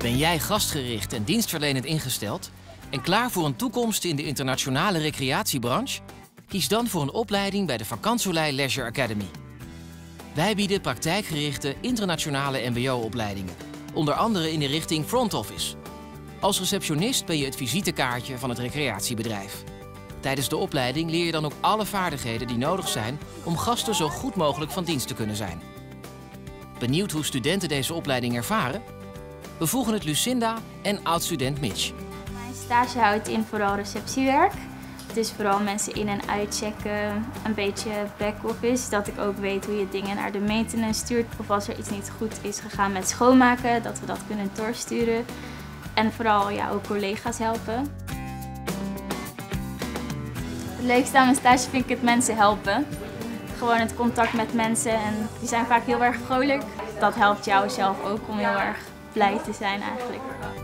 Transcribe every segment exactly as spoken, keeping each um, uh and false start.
Ben jij gastgericht en dienstverlenend ingesteld en klaar voor een toekomst in de internationale recreatiebranche? Kies dan voor een opleiding bij de Vacances Soleil Leisure Academy. Wij bieden praktijkgerichte internationale mbo-opleidingen, onder andere in de richting front office. Als receptionist ben je het visitekaartje van het recreatiebedrijf. Tijdens de opleiding leer je dan ook alle vaardigheden die nodig zijn om gasten zo goed mogelijk van dienst te kunnen zijn. Benieuwd hoe studenten deze opleiding ervaren? We volgen het Lucinda en oud-student Mitch. Mijn stage houdt in vooral receptiewerk. Het is vooral mensen in- en uitchecken, een beetje back-office. Dat ik ook weet hoe je dingen naar de maintenance stuurt. Of als er iets niet goed is gegaan met schoonmaken, dat we dat kunnen doorsturen. En vooral ja, ook collega's helpen. Het leukste aan mijn stage vind ik het mensen helpen. Gewoon het contact met mensen en die zijn vaak heel erg vrolijk. Dat helpt jou zelf ook om heel erg blij te zijn eigenlijk.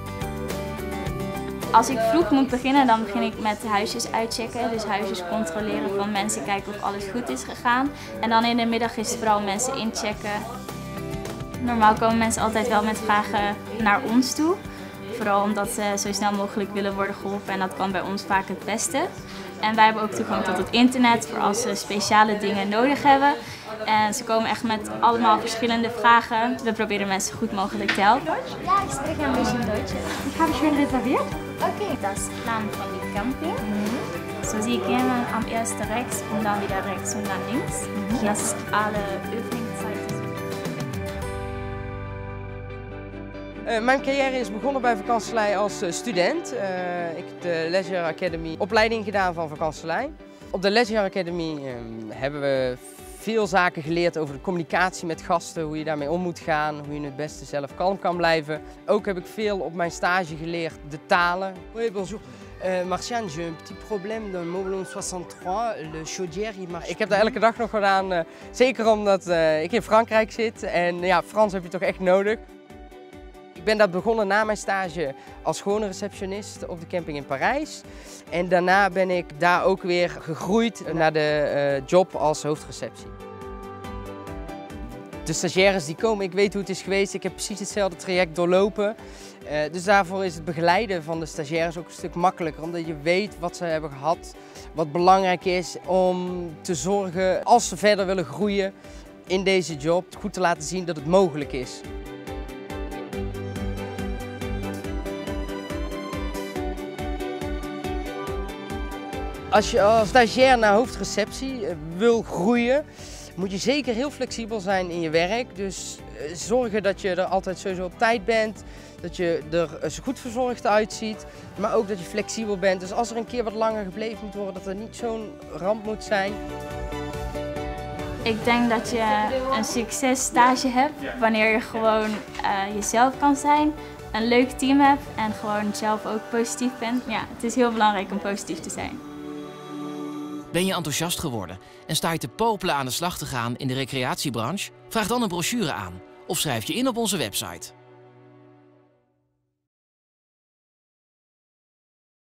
Als ik vroeg moet beginnen, dan begin ik met huisjes uitchecken. Dus huisjes controleren van mensen, kijken of alles goed is gegaan. En dan in de middag is het vooral mensen inchecken. Normaal komen mensen altijd wel met vragen naar ons toe. Vooral omdat ze zo snel mogelijk willen worden geholpen en dat kan bij ons vaak het beste. En wij hebben ook toegang tot het internet voor als ze speciale dingen nodig hebben. En ze komen echt met allemaal verschillende vragen. We proberen mensen goed mogelijk te helpen. Ja, ik spreek een beetje Duits. Ik habe schön reserviert. Okay. Das ist Plan von dem Camping. So, Sie gehen am ersten rechts und dann wieder rechts und dann links. Das ist alle Öffnungszeiten. Uh, mijn carrière is begonnen bij Vacances Soleil als uh, student. Uh, ik heb de Leisure Academy opleiding gedaan van Vacances Soleil. Op de Leisure Academy uh, hebben we veel zaken geleerd over de communicatie met gasten, hoe je daarmee om moet gaan, hoe je het beste zelf kalm kan blijven. Ook heb ik veel op mijn stage geleerd, de talen. Oui, bonjour. Uh, Marciane, j'ai un petit problème dans Moulin soixante-trois. Le chaudière, il marche. Ik heb dat elke dag nog gedaan, uh, zeker omdat uh, ik in Frankrijk zit en ja, Frans heb je toch echt nodig. Ik ben dat begonnen na mijn stage als gewone receptionist op de camping in Parijs. En daarna ben ik daar ook weer gegroeid naar de uh, job als hoofdreceptie. De stagiaires die komen, ik weet hoe het is geweest. Ik heb precies hetzelfde traject doorlopen. Uh, dus daarvoor is het begeleiden van de stagiaires ook een stuk makkelijker. Omdat je weet wat ze hebben gehad, wat belangrijk is om te zorgen als ze verder willen groeien in deze job. Goed te laten zien dat het mogelijk is. Als je als stagiair naar hoofdreceptie wil groeien, moet je zeker heel flexibel zijn in je werk. Dus zorgen dat je er altijd sowieso op tijd bent, dat je er zo goed verzorgd uitziet, maar ook dat je flexibel bent. Dus als er een keer wat langer gebleven moet worden, dat er niet zo'n ramp moet zijn. Ik denk dat je een successtage hebt wanneer je gewoon uh, jezelf kan zijn, een leuk team hebt en gewoon zelf ook positief bent. Ja, het is heel belangrijk om positief te zijn. Ben je enthousiast geworden en sta je te popelen aan de slag te gaan in de recreatiebranche? Vraag dan een brochure aan of schrijf je in op onze website.